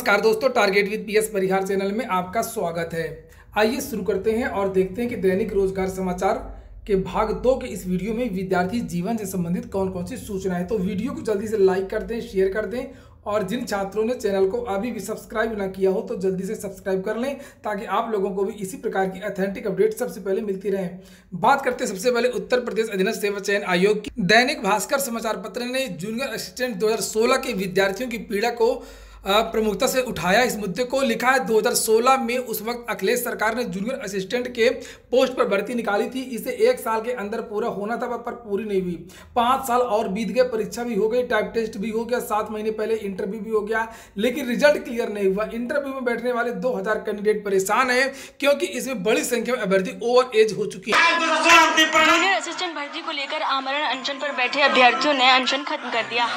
नमस्कार दोस्तों, target with PS Parihar channel में आपका स्वागत है। आइए शुरू करते हैं और देखते हैं कि दैनिक रोजगार समाचार के भाग 2 के इस वीडियो में विद्यार्थी जीवन से संबंधित कौन कौन सी सूचनाएं हैं। तो वीडियो को जल्दी से लाइक कर दें, शेयर कर दें और जिन छात्रों ने चैनल को अभी भी सब्सक्राइब ना किया हो तो जल्दी से सब्सक्राइब कर लें ताकि आप लोगों को भी इसी प्रकार की ऑथेंटिक अपडेट सबसे पहले मिलती रहे। बात करते हैं सबसे पहले उत्तर प्रदेश अधीनस्थ सेवा चयन आयोग की। दैनिक भास्कर समाचार पत्र ने जूनियर असिस्टेंट 2016 के विद्यार्थियों की पीड़ा को प्रमुखता से उठाया। इस मुद्दे को लिखा है 2016 में उस वक्त अखिलेश सरकार ने जूनियर असिस्टेंट के पोस्ट पर भर्ती निकाली थी। इसे 1 साल के अंदर पूरा होना था पर पूरी नहीं हुई। 5 साल और बीत गए, परीक्षा भी हो गई, टाइप टेस्ट भी हो गया, 7 महीने पहले इंटरव्यू भी हो गया, लेकिन रिजल्ट क्लियर नहीं हुआ। इंटरव्यू में बैठने वाले 2000 कैंडिडेट परेशान है क्योंकि इसमें बड़ी संख्या में अभ्यर्थी ओवर एज हो चुकी है। जूनियर असिस्टेंट भर्ती को लेकर आमरण अनशन पर बैठे अभ्यर्थियों ने अनशन खत्म कर दिया।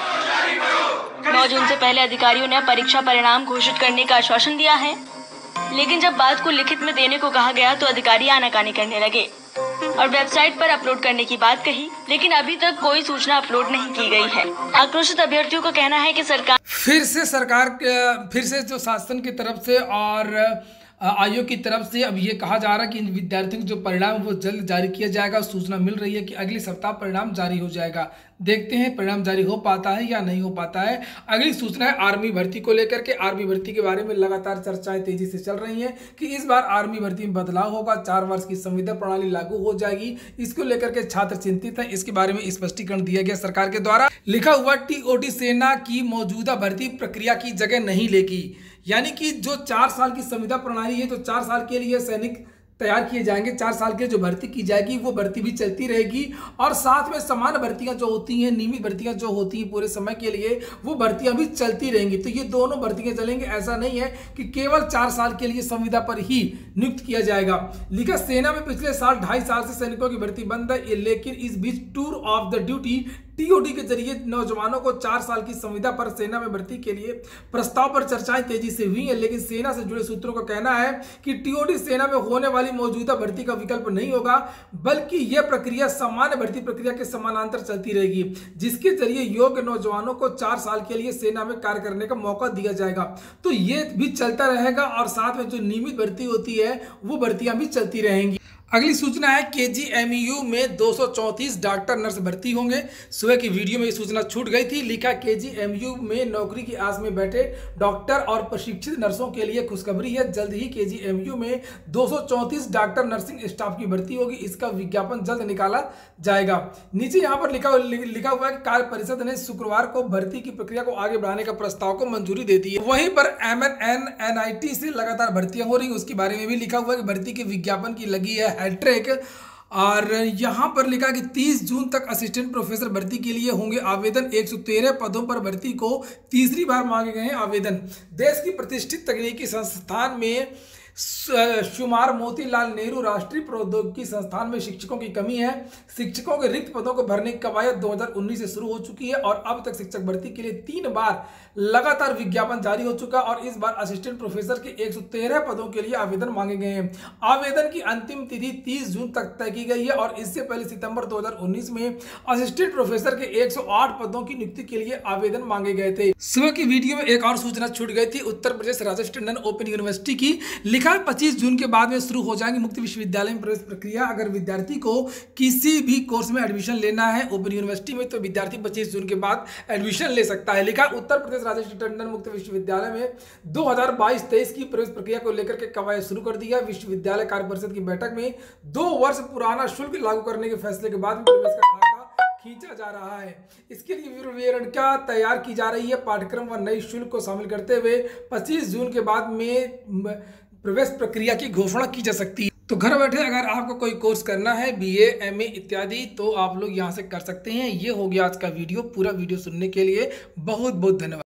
9 जून से पहले अधिकारियों ने परीक्षा परिणाम घोषित करने का आश्वासन दिया है, लेकिन जब बात को लिखित में देने को कहा गया तो अधिकारी आनाकानी करने लगे और वेबसाइट पर अपलोड करने की बात कही, लेकिन अभी तक कोई सूचना अपलोड नहीं की गई है। आक्रोशित अभ्यर्थियों का कहना है कि सरकार फिर से जो शासन की तरफ से और आयोग की तरफ से अब ये कहा जा रहा है कि इन विद्यार्थियों के जो परिणाम वो जल्द जारी किया जाएगा। सूचना मिल रही है कि अगले सप्ताह परिणाम जारी हो जाएगा। देखते हैं परिणाम जारी हो पाता है या नहीं हो पाता है। अगली सूचना है आर्मी भर्ती को लेकर के। आर्मी भर्ती के बारे में लगातार चर्चाएं तेजी से चल रही हैं कि इस बार आर्मी भर्ती में बदलाव होगा, 4 वर्ष की संविदा प्रणाली लागू हो जाएगी। इसको लेकर के छात्र चिंतित हैं। इसके बारे में स्पष्टीकरण दिया गया सरकार के द्वारा। लिखा हुआ टीओटी सेना की मौजूदा भर्ती प्रक्रिया की जगह नहीं लेगी, यानी कि जो 4 साल की संविदा प्रणाली है तो 4 साल के लिए सैनिक तैयार किए जाएंगे। 4 साल के जो भर्ती की जाएगी वो भर्ती भी चलती रहेगी और साथ में समान भर्तियां जो होती हैं, नियमित भर्तियां जो होती हैं पूरे समय के लिए, वो भर्तियां भी चलती रहेंगी। तो ये दोनों भर्तियां चलेंगे। ऐसा नहीं है कि केवल 4 साल के लिए संविदा पर ही नियुक्त किया जाएगा। लिखा सेना में पिछले साल 2.5 साल से सैनिकों की भर्ती बंद है, लेकिन इस बीच tour of the duty TOD के जरिए नौजवानों को 4 साल की संविदा पर सेना में भर्ती के लिए प्रस्ताव पर चर्चाएं तेजी से हुई है, लेकिन सेना से जुड़े सूत्रों का कहना है कि टीओडी सेना में होने वाली मौजूदा भर्ती का विकल्प नहीं होगा, बल्कि यह प्रक्रिया सामान्य भर्ती प्रक्रिया के समानांतर चलती रहेगी, जिसके जरिए योग्य नौजवानों को 4 साल के लिए सेना में कार्य करने का मौका दिया जाएगा। तो ये भी चलता रहेगा और साथ में जो नियमित भर्ती होती है वो भर्तियां भी चलती रहेंगी। अगली सूचना है केजीएमयू में 234 डॉक्टर नर्स भर्ती होंगे। सुबह की वीडियो में ये सूचना छूट गई थी। लिखा केजीएमयू में नौकरी की आस में बैठे डॉक्टर और प्रशिक्षित नर्सों के लिए खुशखबरी है। जल्द ही केजीएमयू में 234 डॉक्टर नर्सिंग स्टाफ की भर्ती होगी। इसका विज्ञापन जल्द निकाला जाएगा। नीचे यहाँ पर लिखा हुआ है कि कार्य परिषद ने शुक्रवार को भर्ती की प्रक्रिया को आगे बढ़ाने का प्रस्ताव को मंजूरी दे दी है। वहीं पर MNN-NIT से लगातार भर्तियां हो रही, उसके बारे में भी लिखा हुआ है कि भर्ती के विज्ञापन की लगी है हैट्रिक। और यहाँ पर लिखा कि 30 जून तक असिस्टेंट प्रोफेसर भर्ती के लिए होंगे आवेदन। 113 पदों पर भर्ती को तीसरी बार मांगे गए हैं आवेदन। देश की प्रतिष्ठित तकनीकी संस्थान में शुमार मोतीलाल नेहरू राष्ट्रीय प्रौद्योगिकी संस्थान में शिक्षकों की कमी है। शिक्षकों के रिक्त पदों को भरने की कवायद 2019 से शुरू हो चुकी है और अब तक शिक्षक भर्ती के लिए 3 बार लगातार विज्ञापन जारी हो चुका और इस बार असिस्टेंट प्रोफेसर के 113 पदों के लिए आवेदन मांगे गए हैं। आवेदन की अंतिम तिथि 30 जून तक तय की गई है और इससे पहले सितंबर 2019 में असिस्टेंट प्रोफेसर के 108 पदों की नियुक्ति के लिए आवेदन मांगे गए थे। सुबह की वीडियो में एक और सूचना छूट गई थी उत्तर प्रदेश राजस्थान टंडन ओपन यूनिवर्सिटी की। लिखा 25 जून के बाद में शुरू हो जाएंगी मुक्त विश्वविद्यालय में प्रवेश प्रक्रिया। अगर विद्यार्थी को किसी भी कोर्स में एडमिशन लेना है ओपन यूनिवर्सिटी में तो विद्यार्थी 25 जून के बाद एडमिशन ले सकता है। लिखा उत्तर प्रदेश राजस्थान टंडन मुक्त विश्वविद्यालय में 2022-23 की प्रवेश प्रक्रिया को लेकर के कवायद शुरू कर दिया। विश्वविद्यालय कार्य परिषद की बैठक में 2 वर्ष पुराना शुल्क लागू करने के फैसले के बाद प्रवेश का खाका खींचा जा रहा है। इसके लिए विवरणिका तैयार की जा रही है। पाठ्यक्रम व नई शुल्क को शामिल करते हुए 25 जून के बाद में प्रवेश प्रक्रिया की घोषणा की जा सकती है। तो घर बैठे अगर आपको कोई कोर्स करना है BA, MA इत्यादि तो आप लोग यहाँ से कर सकते हैं। ये हो गया आज का वीडियो। पूरा वीडियो सुनने के लिए बहुत बहुत धन्यवाद।